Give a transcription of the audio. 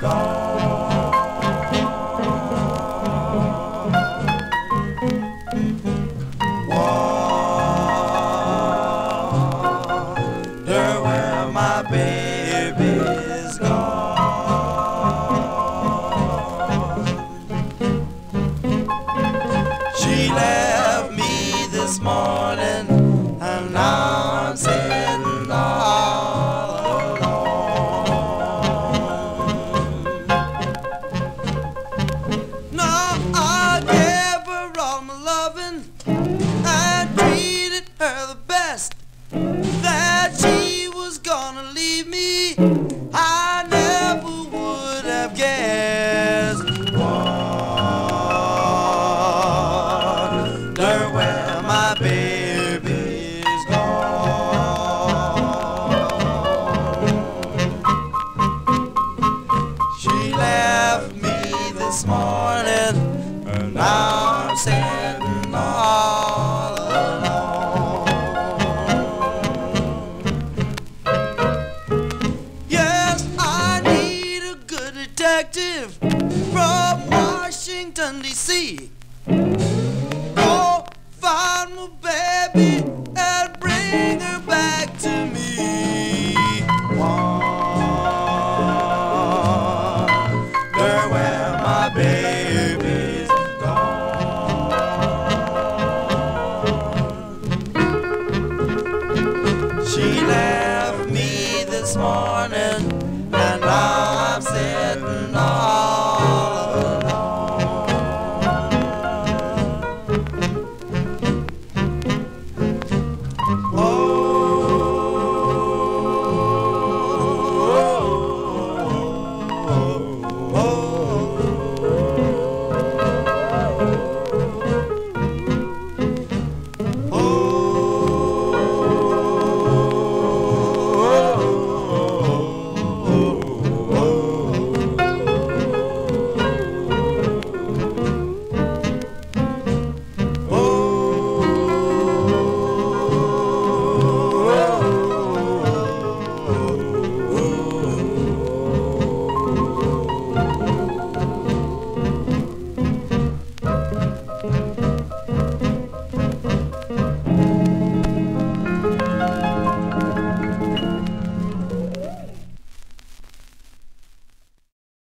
Wonder where my baby's gone. She left me this morning, and now I'm sitting all alone. Now I gave her all my loving and treated her the best. That she was gonna leave me, I never would have guessed. Wonder where my baby's gone. She left me this morning, and now I'm sitting all alone. Yes, I need a good detective from Washington, D.C. Go find my baby and bring her back to me. Wonder where my baby's gone. She left me this morning, and I'm sitting on